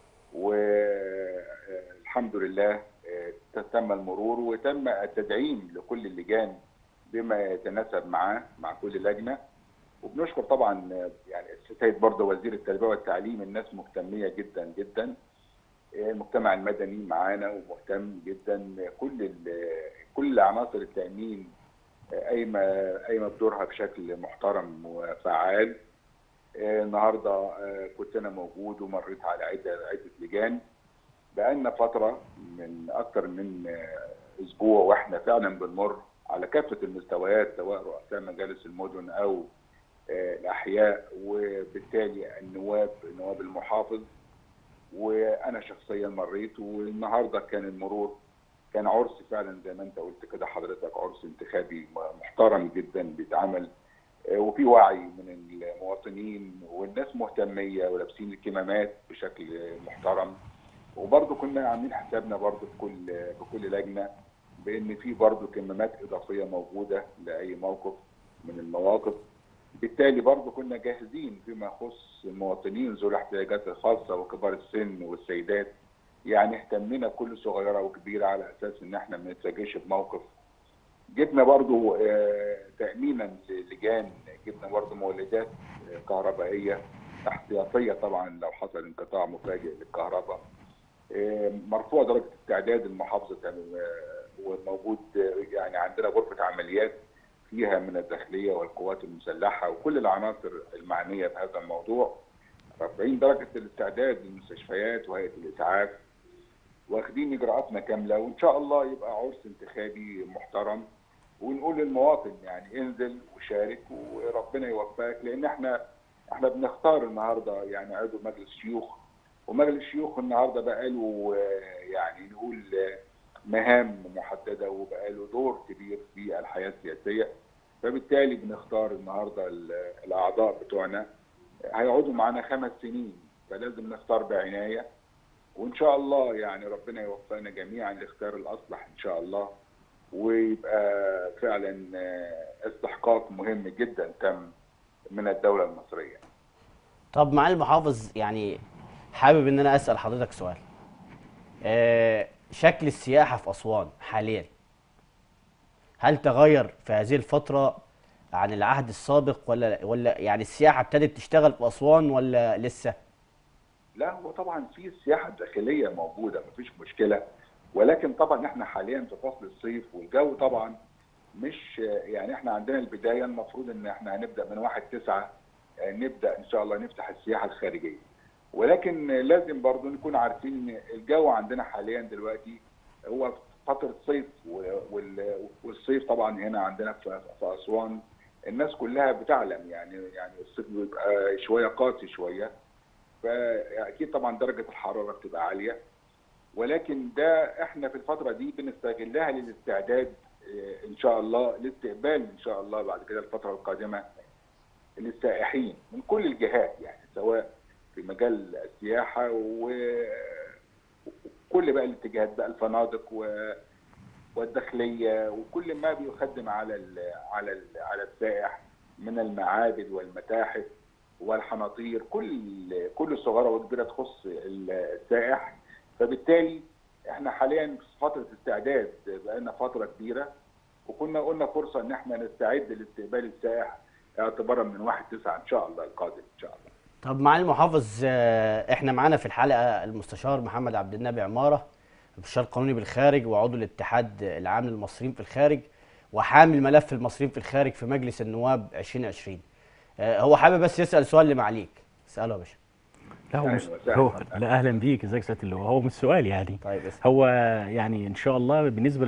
والحمد لله تم المرور وتم التدعيم لكل اللجان بما يتناسب معاه مع كل لجنه. وبنشكر طبعا يعني السيد برضه وزير التربيه والتعليم، الناس مهتميه جدا جدا، المجتمع المدني معانا ومهتم جدا، كل كل عناصر التامين قايمه قايمه بدورها بشكل محترم وفعال. النهارده كنت انا موجود ومريت على عده عده لجان، بقالنا فتره من اكثر من اسبوع واحنا فعلا بنمر على كافه المستويات، سواء رؤساء مجالس المدن او الاحياء، وبالتالي النواب نواب المحافظ، وانا شخصيا مريت. والنهارده كان المرور كان عرس فعلا زي ما انت قلت كده حضرتك، عرس انتخابي محترم جدا بيتعمل، وفي وعي من المواطنين والناس مهتميه ولابسين الكمامات بشكل محترم. وبرضه كنا عاملين حسابنا برضه في كل في كل لجنه بان في برضه كمامات اضافيه موجوده لاي موقف من المواقف. بالتالي برضه كنا جاهزين فيما يخص المواطنين ذوي الاحتياجات الخاصه وكبار السن والسيدات، يعني اهتمينا بكل صغيره وكبيره على اساس ان احنا ما نتفاجئش بموقف. جبنا برضه تامينا للجان، جبنا برضه مولدات كهربائيه احتياطيه طبعا لو حصل انقطاع مفاجئ للكهرباء. مرفوع درجه استعداد المحافظه وموجود، يعني عندنا غرفه عمليات فيها من الداخليه والقوات المسلحه وكل العناصر المعنيه بهذا الموضوع، رافعين درجه الاستعداد للمستشفيات وهيئه الاسعاف، واخدين اجراءاتنا كامله، وان شاء الله يبقى عرس انتخابي محترم. ونقول للمواطن يعني انزل وشارك وربنا يوفقك، لان احنا احنا بنختار النهارده يعني عضو مجلس شيوخ، ومجلس الشيوخ النهارده بقى له يعني نقول مهام محدده وبقى له دور كبير في الحياه السياسيه، فبالتالي بنختار النهارده الاعضاء بتوعنا هيقعدوا معانا خمس سنين، فلازم نختار بعنايه، وان شاء الله يعني ربنا يوفقنا جميعا لاختيار الاصلح ان شاء الله، ويبقى فعلا استحقاق مهم جدا تم من الدوله المصريه. طب معالي المحافظ، يعني حابب ان انا اسال حضرتك سؤال. آه شكل السياحه في اسوان حاليا هل تغير في هذه الفتره عن العهد السابق، ولا ولا يعني السياحه ابتدت تشتغل في اسوان ولا لسه؟ لا، هو طبعا في السياحه الداخليه موجوده مفيش مشكله، ولكن طبعا احنا حاليا في فصل الصيف والجو طبعا مش يعني احنا عندنا البدايه المفروض ان احنا هنبدا من واحد تسعة نبدا ان شاء الله نفتح السياحه الخارجيه، ولكن لازم برضو نكون عارفين ان الجو عندنا حاليا دلوقتي هو فتره صيف، والصيف طبعا هنا عندنا في اسوان الناس كلها بتعلم يعني يعني الصيف بيبقى شويه قاسي شويه، فاكيد طبعا درجه الحراره بتبقى عاليه، ولكن ده احنا في الفتره دي بنستغلها للاستعداد ان شاء الله لاستقبال ان شاء الله بعد كده الفتره القادمه للسائحين من كل الجهات، يعني سواء في مجال السياحه وكل بقى الاتجاهات بقى الفنادق والداخليه وكل ما بيخدم على ال على ال على السائح من المعابد والمتاحف والحناطير، كل كل صغيره وكبيره تخص السائح. فبالتالي احنا حاليا في فتره استعداد بقالنا فتره كبيره، وكنا قلنا فرصه ان احنا نستعد لاستقبال السائح اعتبارا من واحد تسعة ان شاء الله القادم ان شاء الله. طب معالي المحافظ، احنا معانا في الحلقه المستشار محمد عبد النبي عماره، المستشار القانوني بالخارج وعضو الاتحاد العام للمصريين في الخارج وحامل ملف المصريين في الخارج في مجلس النواب ألفين وعشرين. هو حابب بس يسال سؤال اللي معاليك، اساله يا باشا. لا هو مش هو لا اهلا بيك، ازيك يا سياده اللواء؟ هو مش سؤال يعني. طيب اسم. هو يعني ان شاء الله بالنسبه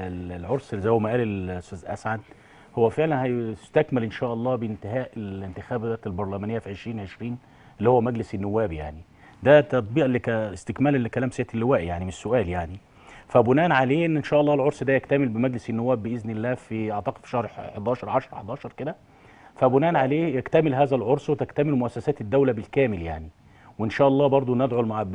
للعرس زي ما قال الاستاذ اسعد، هو فعلا هيستكمل ان شاء الله بانتهاء الانتخابات البرلمانيه في ألفين وعشرين اللي هو مجلس النواب. يعني ده تطبيق لك استكمالا لكلام سياده اللواء، يعني مش سؤال يعني. فبناء عليه ان شاء الله العرس ده يكتمل بمجلس النواب باذن الله في اعتقد في شهر حداشر عشرة حداشر كده. فبناء عليه يكتمل هذا العرس وتكتمل مؤسسات الدوله بالكامل يعني. وان شاء الله برضو ندعو المع...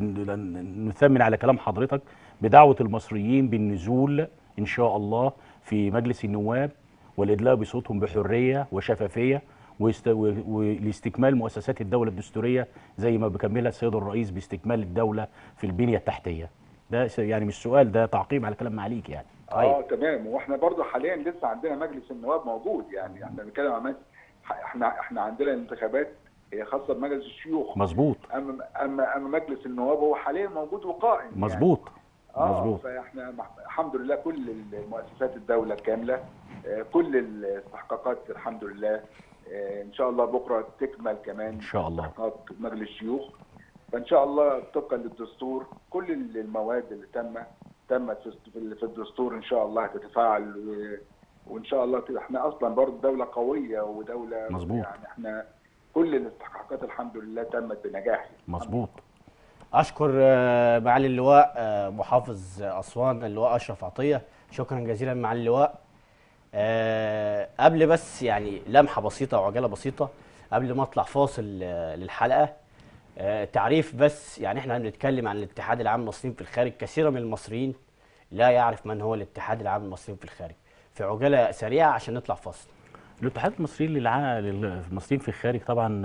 نثمن على كلام حضرتك بدعوه المصريين بالنزول ان شاء الله في مجلس النواب والادلاء بصوتهم بحريه وشفافيه ويست... ولاستكمال مؤسسات الدوله الدستوريه زي ما بيكملها السيد الرئيس باستكمال الدوله في البنيه التحتيه. ده يعني مش سؤال، ده تعقيب على كلام معاليك يعني. اه تمام. واحنا برضو حاليا لسه عندنا مجلس النواب موجود، يعني احنا بنتكلم عن احنا احنا عندنا انتخابات هي خاصه بمجلس الشيوخ. مظبوط. اما اما اما مجلس النواب هو حاليا موجود وقائم. مظبوط. يعني. مظبوط. اه فاحنا الحمد لله كل المؤسسات الدوله كامله، كل الاستحقاقات الحمد لله ان شاء الله بكره تكمل كمان ان شاء الله استحقاقات مجلس الشيوخ. فان شاء الله طبقا للدستور كل المواد اللي تم تمت في الدستور ان شاء الله هتتفاعل، وان شاء الله احنا اصلا برضه دوله قويه ودوله مظبوط. يعني احنا كل الاستحقاقات الحمد لله تمت بنجاح. مظبوط. اشكر معالي اللواء محافظ اسوان اللواء اشرف عطيه، شكرا جزيلا معالي اللواء. أه قبل بس يعني لمحه بسيطه وعجاله بسيطه قبل ما اطلع فاصل للحلقه، أه تعريف بس. يعني احنا بنتكلم عن الاتحاد العام للمصريين في الخارج، كثير من المصريين لا يعرف من هو الاتحاد العام للمصريين في الخارج. في عجاله سريعه عشان نطلع فاصل. الاتحاد المصري للمصريين في الخارج طبعا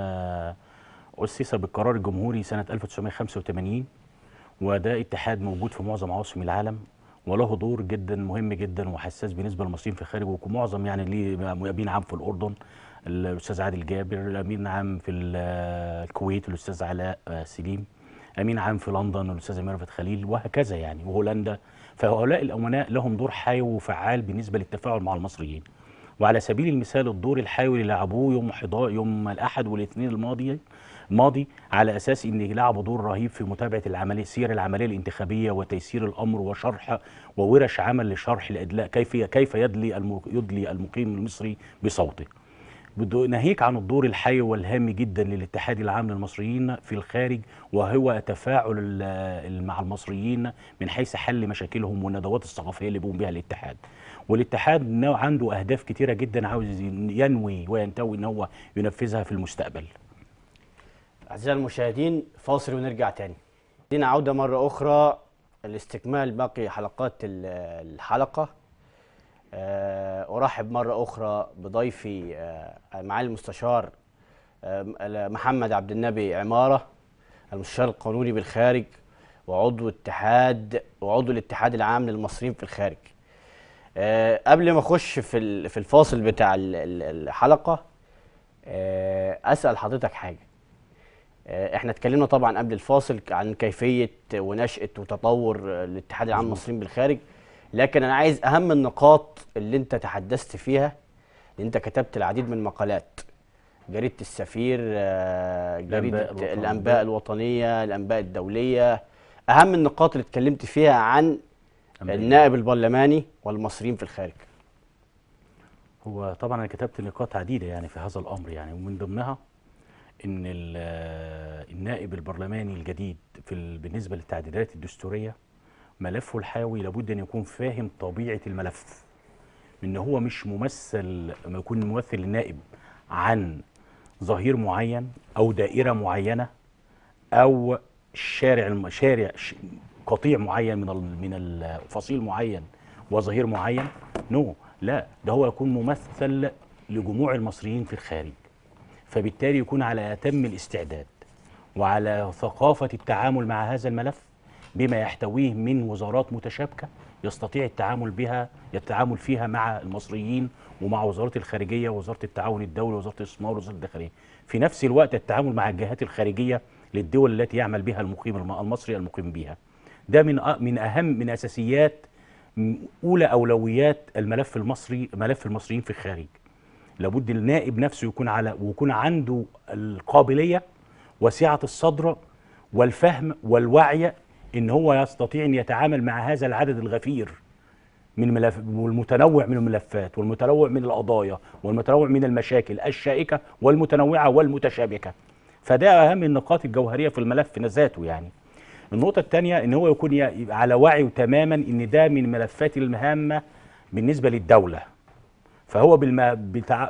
أسس بالقرار الجمهوري سنة ألف وتسعمائة وخمسة وثمانين، وده اتحاد موجود في معظم عواصم العالم وله دور جدا مهم جدا وحساس بالنسبه للمصريين في الخارج. ومعظم يعني ليه امين عام في الاردن الاستاذ عادل جابر، امين عام في الكويت الاستاذ علاء سليم، امين عام في لندن الاستاذ ميرفت خليل، وهكذا يعني، وهولندا. فهؤلاء الامناء لهم دور حيوي وفعال بالنسبه للتفاعل مع المصريين. وعلى سبيل المثال الدور الحيوي اللي لعبوه يوم يوم الاحد والاثنين الماضي الماضي على اساس ان لعبوا دور رهيب في متابعه العمليه سير العمليه الانتخابيه وتيسير الامر وشرح وورش عمل لشرح الادلاء كيف كيف يدلي يدلي المقيم المصري بصوته. ناهيك عن الدور الحيوي والهام جدا للاتحاد العام للمصريين في الخارج، وهو تفاعل مع المصريين من حيث حل مشاكلهم والندوات الثقافيه اللي بيقوم بها الاتحاد. والاتحاد عنده اهداف كتيره جدا عاوز ينوي وينتوي ان هو ينفذها في المستقبل. أعزائي المشاهدين فاصل ونرجع تاني. لينا عودة مرة أخرى لاستكمال باقي حلقات الحلقة. أه أرحب مرة أخرى بضيفي أه معالي المستشار أه محمد عبد النبي عمارة، المستشار القانوني بالخارج وعضو اتحاد وعضو الاتحاد العام للمصريين في الخارج. أه قبل ما أخش في في الفاصل بتاع الحلقة أه أسأل حضرتك حاجة. احنا اتكلمنا طبعا قبل الفاصل عن كيفيه ونشاه وتطور الاتحاد العام للمصريين بالخارج، لكن انا عايز اهم النقاط اللي انت تحدثت فيها. انت كتبت العديد من مقالات، جريده السفير، جريده الانباء الوطنيه، الانباء الدوليه. اهم النقاط اللي اتكلمت فيها عن النائب البرلماني والمصريين في الخارج. هو طبعا انا كتبت نقاط عديده يعني في هذا الامر يعني، ومن ضمنها ان النائب البرلماني الجديد في ال... بالنسبه للتعديلات الدستوريه ملفه الحيوي لابد ان يكون فاهم طبيعه الملف، ان هو مش ممثل ما يكون ممثل النائب عن ظهير معين او دائره معينه او شارع شارع قطيع معين من من الفصيل معين وظهير معين. نو no. لا، ده هو يكون ممثل لجموع المصريين في الخارج، فبالتالي يكون على أتم الاستعداد وعلى ثقافة التعامل مع هذا الملف بما يحتويه من وزارات متشابكة يستطيع التعامل بها التعامل فيها مع المصريين ومع وزارة الخارجية ووزارة التعاون الدولي ووزارة الاستثمار ووزارة الداخلية. في نفس الوقت التعامل مع الجهات الخارجية للدول التي يعمل بها المقيم المصري المقيم بها. ده من من أهم من أساسيات أولى أولويات الملف المصري، ملف المصريين في الخارج. لابد النائب نفسه يكون على ويكون عنده القابلية وسعة الصدر والفهم والوعي ان هو يستطيع ان يتعامل مع هذا العدد الغفير من ملف والمتنوع من الملفات والمتنوع من القضايا والمتنوع من المشاكل الشائكة والمتنوعة والمتشابكة. فده اهم النقاط الجوهرية في الملف ذاته. يعني النقطة الثانية ان هو يكون على وعي تماما ان ده من الملفات الهامة بالنسبة للدولة، فهو بالما بتع...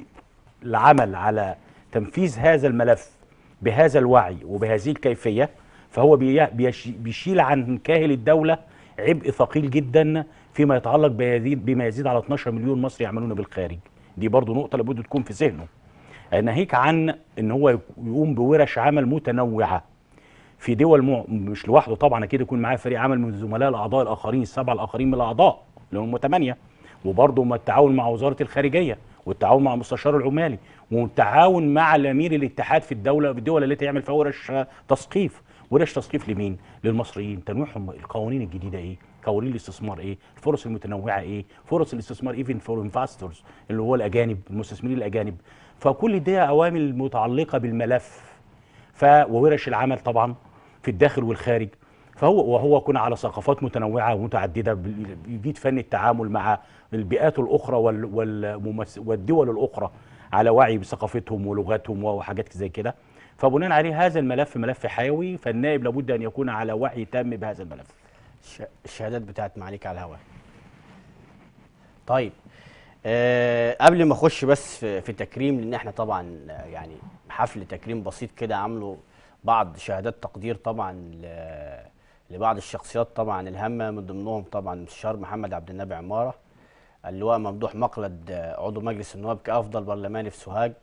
بالعمل على تنفيذ هذا الملف بهذا الوعي وبهذه الكيفية، فهو بي... بيش... بيشيل عن كاهل الدولة عبء ثقيل جدا فيما يتعلق بيزيد بما يزيد على اثناشر مليون مصري يعملون بالخارج. دي برضو نقطة لابد تكون في ذهنه، ناهيك عن ان هو يقوم بورش عمل متنوعة في دول م... مش لوحده طبعا، اكيد يكون معاه فريق عمل من الزملاء الاعضاء الاخرين السبعة الاخرين من الاعضاء اللي هم ثمانية، وبرضه التعاون مع وزارة الخارجية والتعاون مع المستشار العمالي والتعاون مع الامير الاتحاد في الدولة في الدول التي يعمل فيها ورش تثقيف. ورش تثقيف لمين؟ للمصريين، تنويعهم القوانين الجديدة ايه؟ قوانين الاستثمار ايه؟ الفرص المتنوعة ايه؟ فرص الاستثمار ايفن فور انفستورز اللي هو الاجانب، المستثمرين الاجانب. فكل دي عوامل متعلقة بالملف. ف وورش العمل طبعا في الداخل والخارج. فهو وهو يكون على ثقافات متنوعه ومتعدده بيفيد فن التعامل مع البيئات الاخرى والدول الاخرى على وعي بثقافتهم ولغتهم وحاجات زي كده. فبناء عليه هذا الملف ملف حيوي، فالنائب لابد ان يكون على وعي تام بهذا الملف. الشهادات بتاعت معاليك على الهواء. طيب أه قبل ما اخش بس في, في تكريم، لان احنا طبعا يعني حفل تكريم بسيط كده عامله بعض شهادات تقدير طبعا لبعض الشخصيات طبعا الهامه، من ضمنهم طبعا المستشار محمد عبد النبي عماره، اللواء ممدوح مقلد عضو مجلس النواب كافضل برلماني في سوهاج،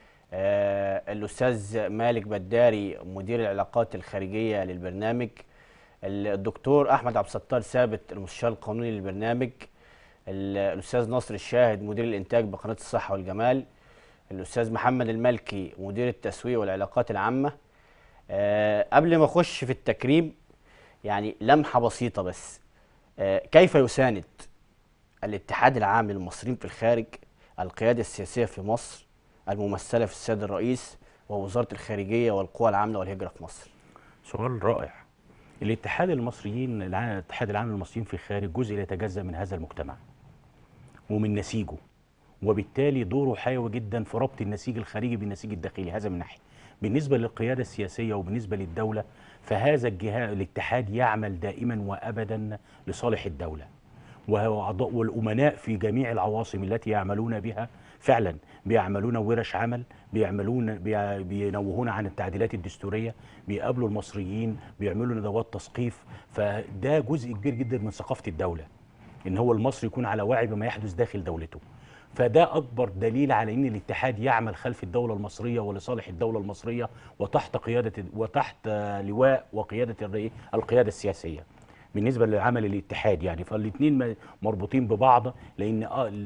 آه الاستاذ مالك بداري مدير العلاقات الخارجيه للبرنامج، الدكتور احمد عبد الستار ثابت المستشار القانوني للبرنامج، الاستاذ ناصر الشاهد مدير الانتاج بقناه الصحه والجمال، الاستاذ محمد المالكي مدير التسويق والعلاقات العامه. آه قبل ما اخش في التكريم يعني لمحه بسيطه بس، آه كيف يساند الاتحاد العام للمصريين في الخارج القياده السياسيه في مصر الممثله في السيد الرئيس ووزاره الخارجيه والقوى العامله والهجره في مصر؟ سؤال رائع. الاتحاد المصريين الاتحاد العام للمصريين في الخارج جزء لا يتجزأ من هذا المجتمع ومن نسيجه، وبالتالي دوره حيوي جدا في ربط النسيج الخارجي بالنسيج الداخلي. هذا من ناحيه. بالنسبه للقياده السياسيه وبالنسبه للدوله، فهذا الجهاز الاتحاد يعمل دائما وابدا لصالح الدوله، والامناء في جميع العواصم التي يعملون بها فعلا بيعملون ورش عمل، بيعملون بينوهون عن التعديلات الدستوريه، بيقابلوا المصريين، بيعملوا ندوات تثقيف. فده جزء كبير جدا من ثقافه الدوله، ان هو المصري يكون على وعي بما يحدث داخل دولته. فده اكبر دليل على ان الاتحاد يعمل خلف الدوله المصريه ولصالح الدوله المصريه وتحت قياده وتحت لواء وقياده القياده السياسيه. بالنسبه لعمل الاتحاد يعني فالاثنين مربوطين ببعض، لان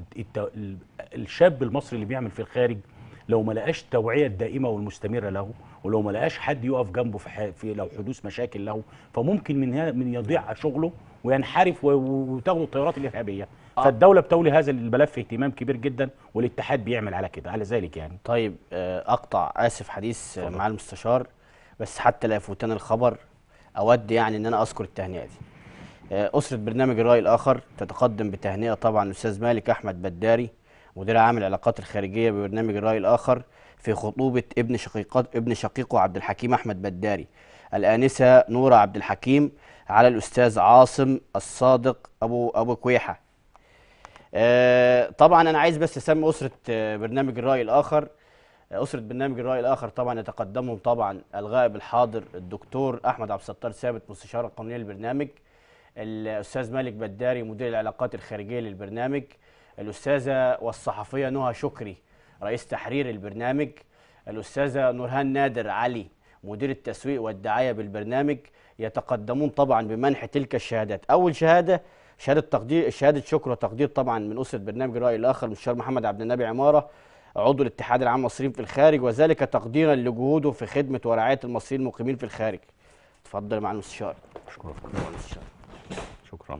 الشاب المصري اللي بيعمل في الخارج لو ما لقاش التوعيه الدائمه والمستمره له، ولو ما لقاش حد يقف جنبه في, في لو حدوث مشاكل له، فممكن من من يضيع شغله وينحرف وتاخده التيارات الارهابيه. آه. فالدوله بتولي هذا الملف اهتمام كبير جدا، والاتحاد بيعمل على كده على ذلك يعني. طيب اقطع اسف حديث فضل. مع المستشار، بس حتى لا يفوتنا الخبر اود يعني ان انا اذكر التهنئه دي. أسرة برنامج الرأي الآخر تتقدم بتهنئة طبعا الأستاذ مالك أحمد بداري مدير عام العلاقات الخارجيه ببرنامج الراي الاخر في خطوبه ابن شقيقات ابن شقيقه عبد الحكيم احمد بداري الانسه نوره عبد الحكيم على الاستاذ عاصم الصادق ابو ابو كويحه. آه طبعا انا عايز بس اسمي اسره آه برنامج الراي الاخر. آه اسره برنامج الراي الاخر طبعا يتقدمهم طبعا الغائب الحاضر الدكتور احمد عبد الستار ثابت مستشار القانوني للبرنامج، الاستاذ مالك بداري مدير العلاقات الخارجيه للبرنامج، الاستاذه والصحفيه نهى شكري رئيس تحرير البرنامج، الاستاذه نورهان نادر علي مدير التسويق والدعايه بالبرنامج. يتقدمون طبعا بمنح تلك الشهادات. اول شهاده شهاده تقدير شهاده شكر وتقدير طبعا من اسره برنامج الراي الاخر المستشار محمد عبد النبي عماره عضو الاتحاد العام للمصريين في الخارج، وذلك تقديرا لجهوده في خدمه ورعايه المصريين المقيمين في الخارج. اتفضل مع المستشار. اشكرك. شكرا.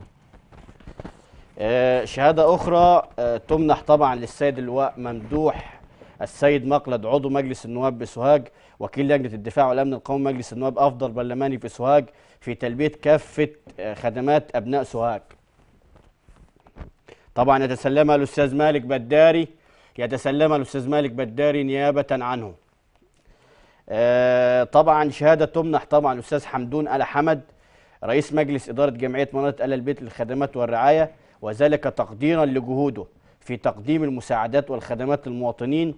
آه شهاده اخرى آه تمنح طبعا للسيد اللواء ممدوح السيد مقلد عضو مجلس النواب بسوهاج وكيل لجنه الدفاع والامن القومي مجلس النواب افضل برلماني في سوهاج في تلبيه كافه آه خدمات ابناء سوهاج. طبعا يتسلمها الاستاذ مالك بداري يتسلمها الاستاذ مالك بداري نيابه عنه. آه طبعا شهاده تمنح طبعا الاستاذ حمدون آل حمد رئيس مجلس اداره جمعيه مناره آل البيت للخدمات والرعايه، وذلك تقديرا لجهوده في تقديم المساعدات والخدمات للمواطنين.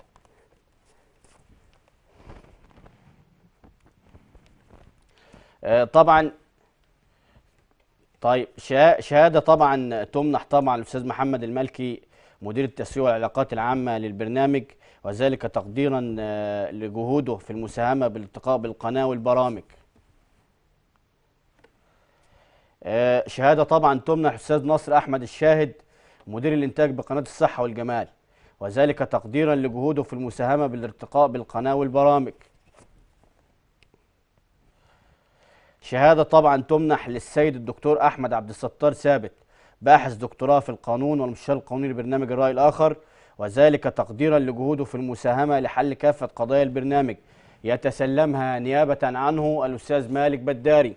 آه طبعا طيب شهاده طبعا تمنح طبعا الاستاذ محمد المالكي مدير التسويق والعلاقات العامه للبرنامج، وذلك تقديرا لجهوده في المساهمه بالالتقاء بالقناه والبرامج. شهاده طبعا تمنح الاستاذ ناصر احمد الشاهد مدير الانتاج بقناه الصحه والجمال، وذلك تقديرا لجهوده في المساهمه بالارتقاء بالقناه والبرامج. شهاده طبعا تمنح للسيد الدكتور احمد عبد الستار ثابت باحث دكتوراه في القانون والمستشار القانوني لبرنامج الراي الاخر، وذلك تقديرا لجهوده في المساهمه لحل كافه قضايا البرنامج. يتسلمها نيابه عنه الاستاذ مالك بداري.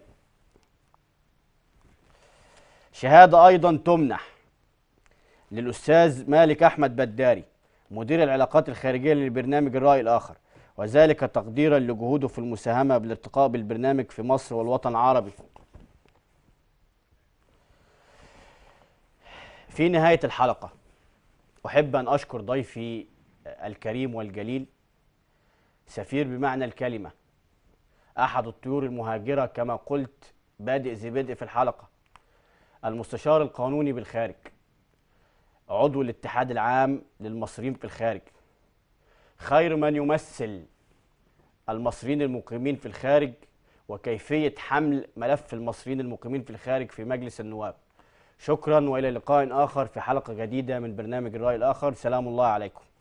شهاده ايضا تمنح للاستاذ مالك احمد بداري مدير العلاقات الخارجيه للبرنامج الراي الاخر، وذلك تقديرا لجهوده في المساهمه بالارتقاء بالبرنامج في مصر والوطن العربي. في نهاية الحلقة أحب أن أشكر ضيفي الكريم والجليل سفير بمعنى الكلمة، أحد الطيور المهاجرة كما قلت بادئ ذي بدء في الحلقة، المستشار القانوني بالخارج، عضو الاتحاد العام للمصريين في الخارج، خير من يمثل المصريين المقيمين في الخارج وكيفية حمل ملف المصريين المقيمين في الخارج في مجلس النواب. شكرا والى لقاء اخر في حلقه جديده من برنامج الراي الاخر. سلام الله عليكم.